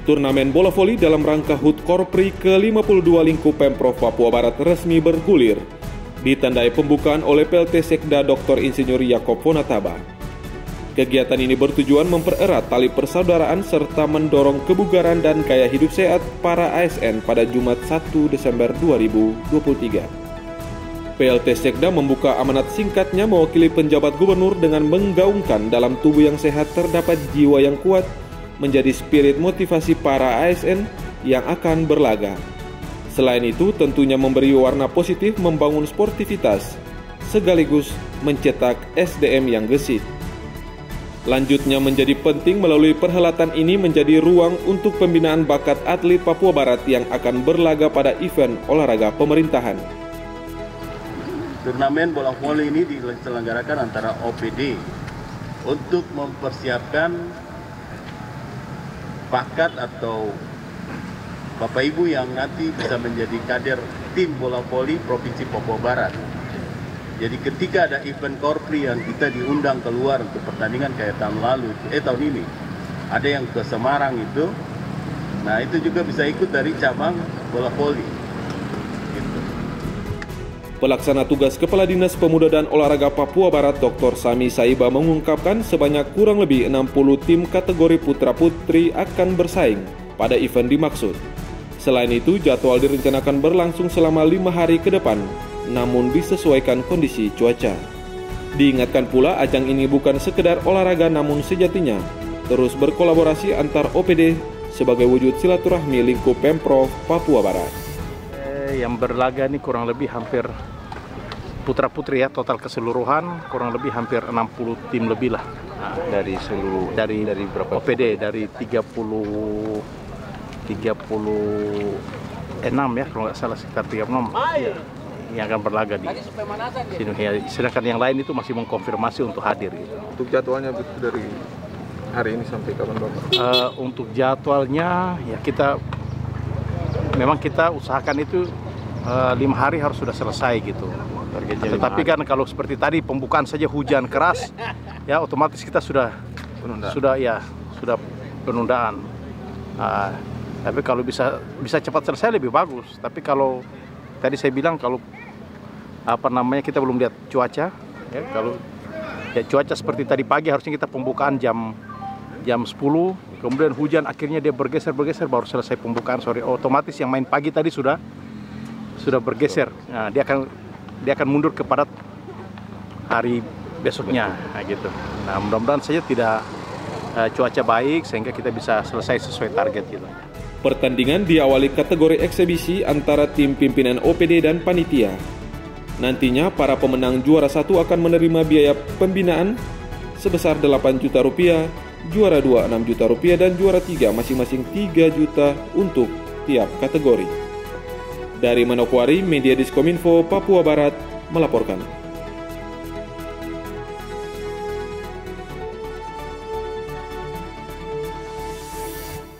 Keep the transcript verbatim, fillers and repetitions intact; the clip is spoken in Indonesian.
turnamen bola voli dalam rangka H U T Korpri ke lima puluh dua lingkup Pemprov Papua Barat resmi bergulir, ditandai pembukaan oleh P L T Sekda Doktor Insinyur Yaakob Wonataba. Kegiatan ini bertujuan mempererat tali persaudaraan serta mendorong kebugaran dan gaya hidup sehat para A S N pada Jumat satu Desember dua ribu dua puluh tiga. P L T Sekda membuka amanat singkatnya mewakili penjabat gubernur dengan menggaungkan dalam tubuh yang sehat terdapat jiwa yang kuat menjadi spirit motivasi para A S N yang akan berlaga. Selain itu, tentunya memberi warna positif membangun sportivitas, sekaligus mencetak S D M yang gesit. Lanjutnya menjadi penting melalui perhelatan ini menjadi ruang untuk pembinaan bakat atlet Papua Barat yang akan berlaga pada event olahraga pemerintahan. Turnamen bola voli ini diselenggarakan antara O P D untuk mempersiapkan bakat atau Bapak Ibu yang nanti bisa menjadi kader tim bola voli Provinsi Papua Barat. Jadi ketika ada event Korpri yang kita diundang keluar untuk pertandingan kayak tahun lalu, eh tahun ini, ada yang ke Semarang itu, nah itu juga bisa ikut dari cabang bola voli. Gitu. Pelaksana tugas Kepala Dinas Pemuda dan Olahraga Papua Barat Doktor Sami Saiba mengungkapkan sebanyak kurang lebih enam puluh tim kategori putra-putri akan bersaing pada event dimaksud. Selain itu, jadwal direncanakan berlangsung selama lima hari ke depan, namun disesuaikan kondisi cuaca. Diingatkan pula, ajang ini bukan sekedar olahraga namun sejatinya terus berkolaborasi antar O P D sebagai wujud silaturahmi lingkup Pemprov Papua Barat. Eh, yang berlaga ini kurang lebih hampir putra-putri ya, total keseluruhan kurang lebih hampir enam puluh tim lebih lah. Nah, dari seluruh dari dari berapa O P D dari tiga puluh enam ya kalau nggak salah, sekitar tiga puluh enam ya, yang akan berlaga di sini. Ya, sedangkan yang lain itu masih mengkonfirmasi untuk hadir. Gitu. Untuk jadwalnya dari hari ini sampai kapan Bapak? Uh, untuk jadwalnya ya kita memang kita usahakan itu uh, lima hari harus sudah selesai gitu. Tetapi kan kalau seperti tadi pembukaan saja hujan keras, ya otomatis kita sudah penundaan. sudah ya sudah penundaan. Uh, tapi kalau bisa bisa cepat selesai lebih bagus. Tapi kalau tadi saya bilang kalau apa namanya kita belum lihat cuaca, ya kalau ya cuaca seperti tadi pagi harusnya kita pembukaan jam jam sepuluh, kemudian hujan akhirnya dia bergeser bergeser baru selesai pembukaan sore. Otomatis yang main pagi tadi sudah sudah bergeser. Nah, dia akan dia akan mundur kepada hari besoknya, nah, gitu. Nah, mudah-mudahan saja tidak uh, cuaca baik sehingga kita bisa selesai sesuai target gitu. Pertandingan diawali kategori eksebisi antara tim pimpinan O P D dan panitia. Nantinya para pemenang juara satu akan menerima biaya pembinaan sebesar delapan juta rupiah, juara dua enam juta rupiah, dan juara tiga masing-masing tiga juta untuk tiap kategori. Dari Manokwari, Media Diskominfo Papua Barat melaporkan.